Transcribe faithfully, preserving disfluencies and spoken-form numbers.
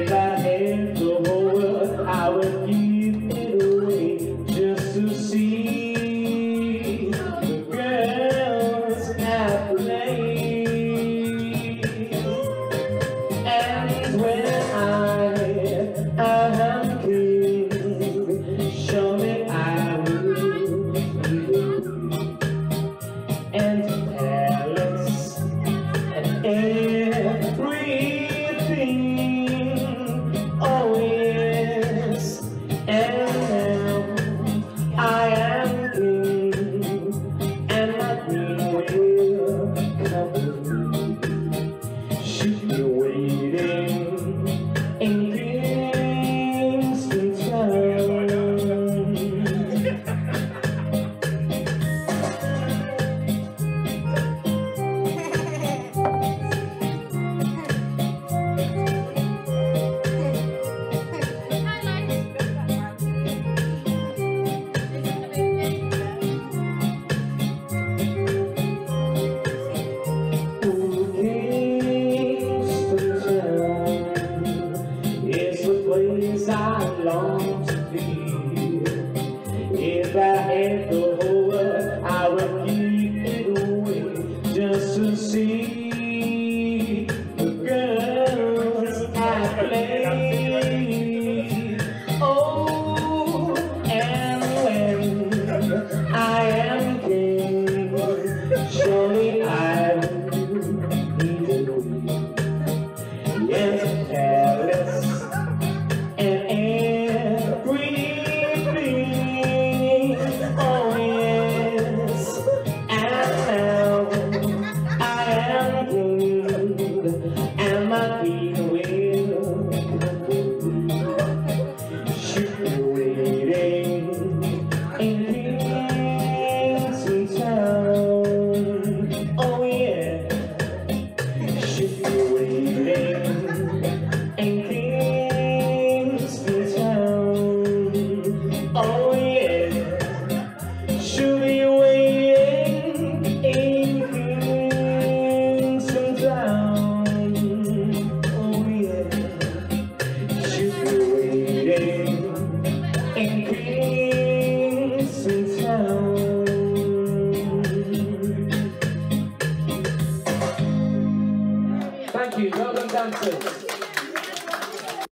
If I had the whole world, I would give it away just to see the girls at play. And when I, I am king, surely I will be. And palace and everything, oh yes, and now I am king, and my queen will come with me. She'll be waiting in Kingston town. Place I long to be. If I had the whole world, I would give it away just to see the girls at play.